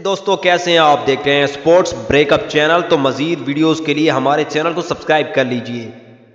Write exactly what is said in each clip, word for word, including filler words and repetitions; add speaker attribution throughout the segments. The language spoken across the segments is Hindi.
Speaker 1: दोस्तों कैसे हैं आप? देख रहे हैं स्पोर्ट्स ब्रेकअप चैनल। तो मजीद वीडियोस के लिए हमारे चैनल को सब्सक्राइब कर लीजिए।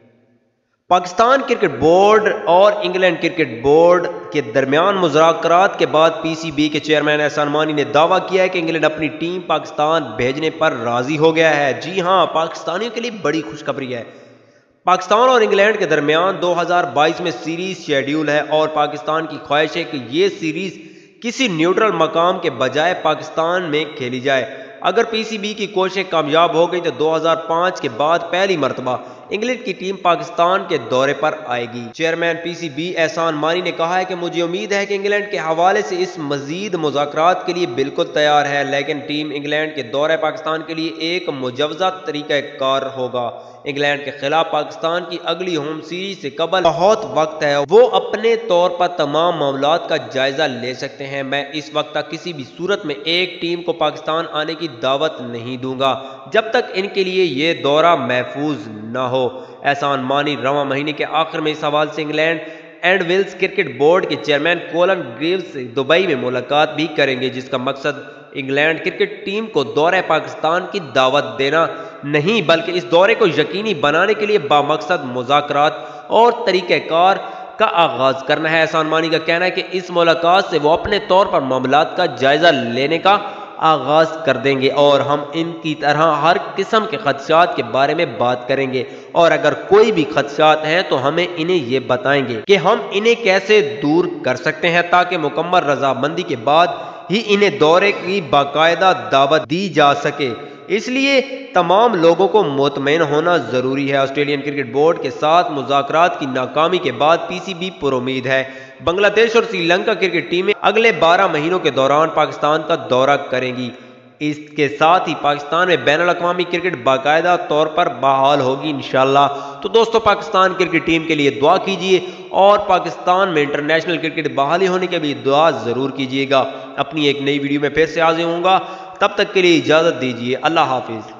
Speaker 1: पाकिस्तान क्रिकेट बोर्ड और इंग्लैंड क्रिकेट बोर्ड के दरमियान मुज़ाकरात के बाद पीसीबी के चेयरमैन अहसान मानी ने दावा किया है कि इंग्लैंड अपनी टीम पाकिस्तान भेजने पर राजी हो गया है। जी हां, पाकिस्तानियों के लिए बड़ी खुशखबरी है। पाकिस्तान और इंग्लैंड के दरमियान दो हज़ार बाईस में सीरीज शेड्यूल है और पाकिस्तान की ख्वाहिश है कि ये सीरीज किसी न्यूट्रल मकाम के बजाय पाकिस्तान में खेली जाए। अगर पीसीबी की कोशिश कामयाब हो गई तो दो हज़ार पाँच के बाद पहली मरतबा इंग्लैंड की टीम पाकिस्तान के दौरे पर आएगी। चेयरमैन पीसीबी एहसान मानी ने कहा है कि मुझे उम्मीद है कि इंग्लैंड के हवाले से इस मजीद मुज़ाकरात के लिए बिल्कुल तैयार है, लेकिन टीम इंग्लैंड के दौरे पाकिस्तान के लिए एक मुजवजा तरीक़ाकार होगा। इंग्लैंड के खिलाफ पाकिस्तान की अगली होम सीरीज से कबल बहुत वक्त है, वो अपने तौर पर तमाम मामलात का जायजा ले सकते हैं। मैं इस वक्त तक किसी भी सूरत में एक टीम को पाकिस्तान आने की दावत नहीं दूंगा जब तक इनके लिए ये दौरा महफूज न हो। एहसान मानी रवां महीने के आखिर में इस हवाले से England and Wales cricket board के चेयरमैन कोलन ग्रीव्स से दुबई में मुलाकात भी करेंगे, जिसका मकसद इंग्लैंड क्रिकेट टीम को दौरे पाकिस्तान की दावत देना नहीं बल्कि इस दौरे को यकीनी बनाने के लिए बामकसद मुज़ाकरात और तरीक़ाकार का आगाज करना है। एहसान मानी का कहना है कि इस मुलाकात से वो अपने तौर पर मामलात का जायजा लेने का आगाज कर देंगे और हम इनकी तरह हर किस्म के खदशात के बारे में बात करेंगे, और अगर कोई भी खदशात हैं तो हमें इन्हें ये बताएंगे कि हम इन्हें कैसे दूर कर सकते हैं ताकि मुकम्मल रजामंदी के बाद ही इन्हें दौरे की बाकायदा दावत दी जा सके। इसलिए तमाम लोगों को मुतमईन होना जरूरी है। ऑस्ट्रेलियन क्रिकेट बोर्ड के साथ मुज़ाकरात की नाकामी के बाद पीसीबी पुरुमीद है बांग्लादेश और श्रीलंका क्रिकेट टीमें अगले बारह महीनों के दौरान पाकिस्तान का दौरा करेंगी। इसके साथ ही पाकिस्तान में बैनुल अक़वामी क्रिकेट बाकायदा तौर पर बहाल होगी इंशाल्लाह। तो दोस्तों, पाकिस्तान क्रिकेट टीम के लिए दुआ कीजिए और पाकिस्तान में इंटरनेशनल क्रिकेट बहाली होने के लिए दुआ जरूर कीजिएगा। अपनी एक नई वीडियो में फिर से हाजिर होऊंगा, तब तक के लिए इजाजत दीजिए। अल्लाह हाफिज।